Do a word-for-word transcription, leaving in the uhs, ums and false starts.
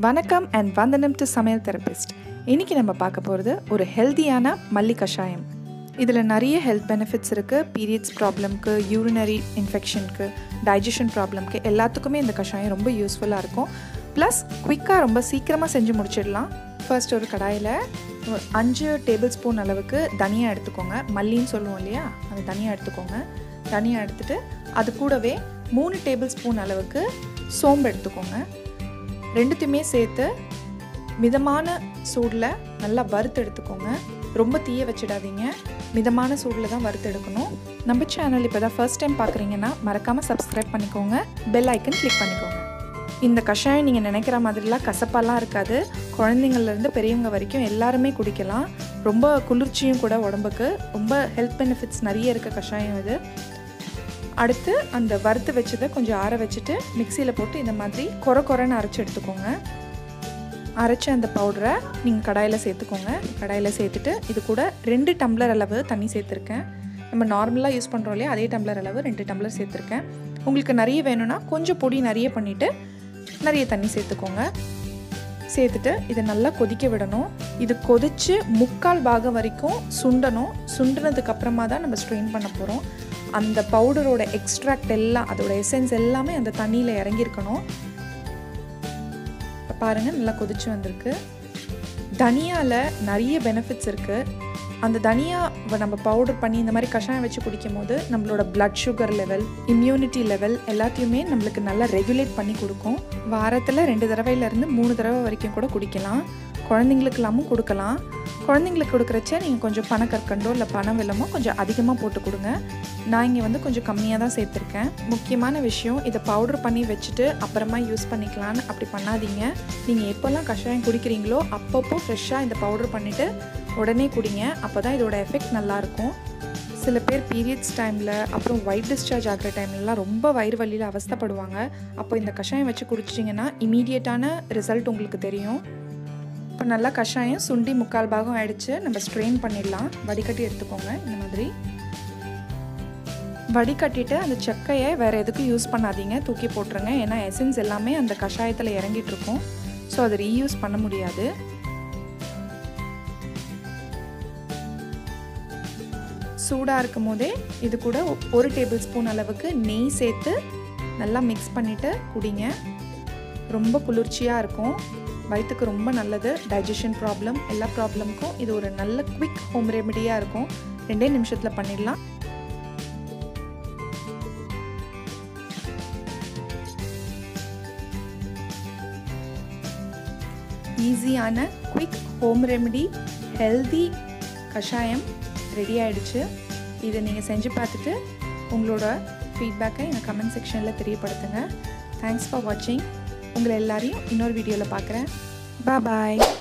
வணக்கம் அண்ட் வந்தனம் டு சமையல் தெரபிஸ்ட். இன்றைக்கி நம்ம பார்க்க போகிறது ஒரு ஹெல்த்தியான மல்லி கஷாயம். இதில் நிறைய ஹெல்த் பெனிஃபிட்ஸ் இருக்குது. பீரியட்ஸ் ப்ராப்ளம்க்கு, யூரினரி இன்ஃபெக்ஷனுக்கு, டைஜஷன் ப்ராப்ளம்க்கு எல்லாத்துக்குமே இந்த கஷாயம் ரொம்ப யூஸ்ஃபுல்லாக இருக்கும். ப்ளஸ் குயிக்காக ரொம்ப சீக்கிரமாக செஞ்சு முடிச்சிடலாம். ஃபர்ஸ்ட் ஒரு கடாயில் அஞ்சு டேபிள் ஸ்பூன் அளவுக்கு தனியாக எடுத்துக்கோங்க. மல்லின்னு சொல்லுவோம் இல்லையா, அந்த தனியாக எடுத்துக்கோங்க. தனியாக எடுத்துகிட்டு அது கூடவே மூணு டேபிள் ஸ்பூன் அளவுக்கு சோம்பு எடுத்துக்கோங்க. ரெண்டுத்தையுமே சேர்த்து மிதமான சூடில் நல்லா வறுத்து எடுத்துக்கோங்க. ரொம்ப தீய வச்சிடாதீங்க, மிதமான சூடில் தான் வறுத்து எடுக்கணும். நம்ம சேனல் இப்போ தான் ஃபர்ஸ்ட் டைம் பார்க்குறீங்கன்னா மறக்காமல் சப்ஸ்கிரைப் பண்ணிக்கோங்க, பெல் ஐக்கன் கிளிக் பண்ணிக்கோங்க. இந்த கஷாயம் நீங்கள் நினைக்கிற மாதிரிலாம் கசப்பாலாம் இருக்காது. குழந்தைங்கள்லேருந்து பெரியவங்க வரைக்கும் எல்லாருமே குடிக்கலாம். ரொம்ப குளிர்ச்சியும் கூட உடம்புக்கு. ரொம்ப ஹெல்த் பெனிஃபிட்ஸ் நிறைய இருக்க கஷாயம் இது. அடுத்து அந்த வறுத்து வச்சதை கொஞ்சம் ஆற வச்சுட்டு மிக்சியில் போட்டு இந்த மாதிரி கொர கொரன்னு அரைச்சி எடுத்துக்கோங்க. அரைச்சி அந்த பவுடரை நீங்கள் கடாயில் சேர்த்துக்கோங்க. கடாயில் சேர்த்துட்டு இது கூட ரெண்டு டம்ளர் அளவு தண்ணி சேர்த்துருக்கேன். நம்ம நார்மலாக யூஸ் பண்ணுறோம் இல்லையா, அதே டம்ளர் அளவு ரெண்டு டம்ளர் சேர்த்துருக்கேன். உங்களுக்கு நிறைய வேணும்னா கொஞ்சம் பொடி நிறைய பண்ணிவிட்டு நிறைய தண்ணி சேர்த்துக்கோங்க. சேர்த்துட்டு இதை நல்லா கொதிக்க விடணும். இது கொதித்து முக்கால் பாகம் வரைக்கும் சுண்டணும். சுண்டினதுக்கு அப்புறமா தான் நம்ம ஸ்ட்ரெயின் பண்ண போகிறோம். அந்த பவுடரோட எக்ஸ்ட்ராக்ட் எல்லாம், அதோட எசன்ஸ் எல்லாமே அந்த தண்ணியில் இறங்கியிருக்கணும். பாருங்கள், நல்லா கொதிச்சு வந்திருக்கு. தனியாவில் நிறைய பெனிஃபிட்ஸ் இருக்குது. அந்த தனியா நம்ம பவுடர் பண்ணி இந்த மாதிரி கஷாயம் வச்சு குடிக்கும் போது நம்மளோட blood sugar level, immunity level எல்லாத்தையுமே நம்மளுக்கு நல்லா ரெகுலேட் பண்ணி கொடுக்கும். வாரத்தில் ரெண்டு தடவையிலேருந்து மூணு தடவை வரைக்கும் கூட குடிக்கலாம். குழந்தைங்களுக்கெல்லாமும் கொடுக்கலாம். குழந்தைங்களுக்கு கொடுக்குறச்ச நீங்கள் கொஞ்சம் பனக்கற்கண்டோ இல்லை பனம் வெல்லமோ கொஞ்சம் அதிகமாக போட்டு கொடுங்க. நான் இங்கே வந்து கொஞ்சம் கம்மியாக தான் சேர்த்துருக்கேன். முக்கியமான விஷயம், இதை பவுடர் பண்ணி வச்சுட்டு அப்புறமா யூஸ் பண்ணிக்கலான்னு அப்படி பண்ணாதீங்க. நீங்கள் எப்போல்லாம் கஷாயம் குடிக்கிறீங்களோ அப்பப்போ ஃப்ரெஷ்ஷாக இந்த பவுடர் பண்ணிவிட்டு உடனே குடிங்க. அப்போ தான் இதோட எஃபெக்ட் நல்லாயிருக்கும். சில பேர் பீரியட்ஸ் டைமில் அப்புறம் ஒயிட் டிஸ்சார்ஜ் ஆகிற டைம்லலாம் ரொம்ப வயிறு வலியில் அவஸ்தைப்படுவாங்க. அப்போ இந்த கஷாயம் வச்சு குடிச்சிட்டிங்கன்னா இமீடியட்டான ரிசல்ட் உங்களுக்கு தெரியும். இப்போ நல்லா கஷாயம் சுண்டி முக்கால் பாகம் ஆயிடுச்சு. நம்ம ஸ்ட்ரெயின் பண்ணிடலாம். வடிகட்டி எடுத்துக்கோங்க. இந்த மாதிரி வடிகட்டிட்டு அந்த சக்கையை வேறு எதுக்கும் யூஸ் பண்ணாதீங்க, தூக்கி போட்டுருங்க. ஏன்னா எசன்ஸ் எல்லாமே அந்த கஷாயத்தில் இறங்கிட்டு இருக்கும். ஸோ அதை ரீயூஸ் பண்ண முடியாது. சூடாக இருக்கும் போதே இது கூட ஒரு டேபிள் ஸ்பூன் அளவுக்கு நெய் சேர்த்து நல்லா மிக்ஸ் பண்ணிவிட்டு குடிங்க. ரொம்ப குளிர்ச்சியாக இருக்கும், வயிற்றுக்கு ரொம்ப நல்லது. டைஜஷன் ப்ராப்ளம், எல்லா ப்ராப்ளமுக்கும் இது ஒரு நல்ல குவிக் ஹோம் ரெமெடியாக இருக்கும். ரெண்டே நிமிஷத்தில் பண்ணிடலாம். ஈஸியான குவிக் ஹோம் ரெமெடி ஹெல்தி கஷாயம் ரெடி ஆகிடுச்சு. இதை நீங்கள் செஞ்சு பார்த்துட்டு உங்களோட ஃபீட்பேக்கை எங்கள் கமெண்ட் செக்ஷனில் தெரியப்படுத்துங்க. தேங்க்ஸ் ஃபார் வாட்சிங். உங்களை எல்லாரையும் இன்னொரு வீடியோவில் பார்க்குறேன். பாய் பாய்.